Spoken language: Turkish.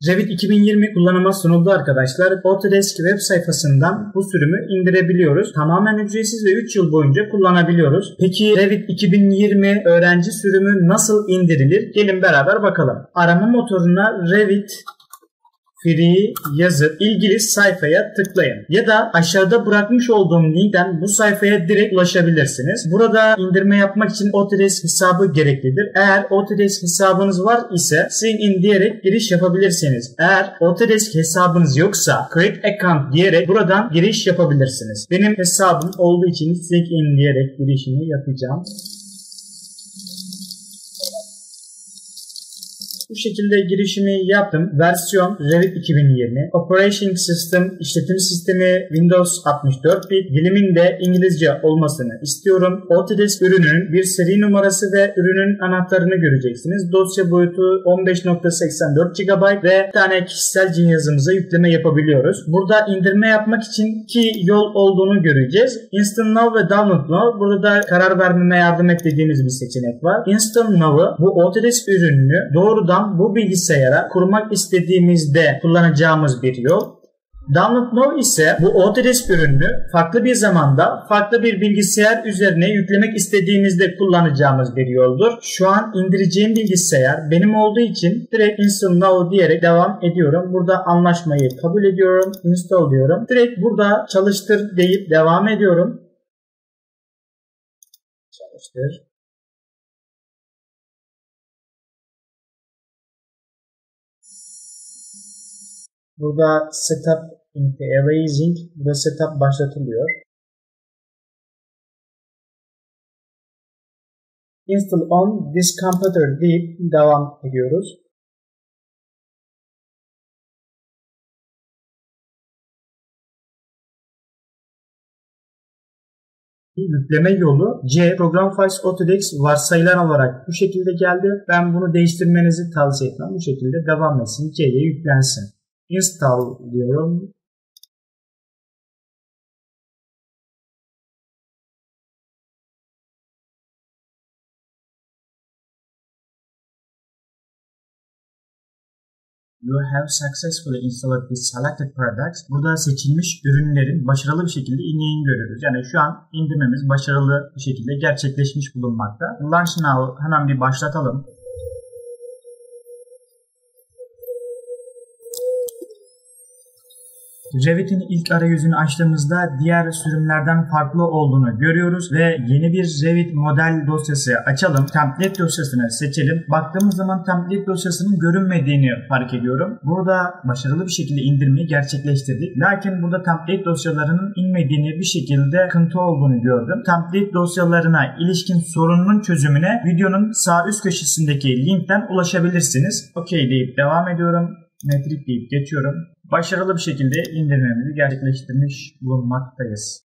Revit 2020 kullanıma sunuldu arkadaşlar. Autodesk web sayfasından bu sürümü indirebiliyoruz. Tamamen ücretsiz ve 3 yıl boyunca kullanabiliyoruz. Peki Revit 2020 öğrenci sürümü nasıl indirilir? Gelin beraber bakalım. Arama motoruna Revit Free yazıp ilgili sayfaya tıklayın. Ya da aşağıda bırakmış olduğum linkten bu sayfaya direkt ulaşabilirsiniz. Burada indirme yapmak için Autodesk hesabı gereklidir. Eğer Autodesk hesabınız var ise sign in diyerek giriş yapabilirsiniz. Eğer Autodesk hesabınız yoksa create account diyerek buradan giriş yapabilirsiniz. Benim hesabım olduğu için sign in diyerek girişimi yapacağım. Bu şekilde girişimi yaptım. Versiyon Revit 2020. Operating System, işletim sistemi Windows 64 bit. Dilimin de İngilizce olmasını istiyorum. Autodesk ürünün bir seri numarası ve ürünün anahtarını göreceksiniz. Dosya boyutu 15.84 GB ve bir tane kişisel cihazımıza yükleme yapabiliyoruz. Burada indirme yapmak için iki yol olduğunu göreceğiz. Instant Now ve Download Now. Burada da karar vermeme yardım et dediğimiz bir seçenek var. Instant Now'ı bu Autodesk ürününü doğrudan bu bilgisayara kurmak istediğimizde kullanacağımız bir yol. Download Now ise bu Autodesk ürününü farklı bir zamanda farklı bir bilgisayar üzerine yüklemek istediğimizde kullanacağımız bir yoldur. Şu an indireceğim bilgisayar benim olduğu için direkt Install Now diyerek devam ediyorum. Burada anlaşmayı kabul ediyorum. Install diyorum. Direkt burada çalıştır deyip devam ediyorum. Çalıştır. Burada setup into erasing, burada setup başlatılıyor. Install on this computer deyip devam ediyoruz. Yükleme yolu C Program Files Autodesk varsayılan olarak bu şekilde geldi. Ben bunu değiştirmenizi tavsiye etmem. Bu şekilde devam etsin. C'ye yüklensin. Install diyorum. You have successfully installed the selected products. Burada seçilmiş ürünlerin başarılı bir şekilde indiğini görüyoruz. Yani şu an indirmemiz başarılı bir şekilde gerçekleşmiş bulunmakta. Launch Now hemen bir başlatalım. Revit'in ilk arayüzünü açtığımızda diğer sürümlerden farklı olduğunu görüyoruz ve yeni bir Revit model dosyası açalım. Template dosyasını seçelim. Baktığımız zaman template dosyasının görünmediğini fark ediyorum. Burada başarılı bir şekilde indirmeyi gerçekleştirdik. Lakin burada template dosyalarının inmediğini bir şekilde sıkıntı olduğunu gördüm. Template dosyalarına ilişkin sorunun çözümüne videonun sağ üst köşesindeki linkten ulaşabilirsiniz. OK deyip devam ediyorum. Metrik deyip geçiyorum. Başarılı bir şekilde indirmemizi gerçekleştirmiş bulunmaktayız.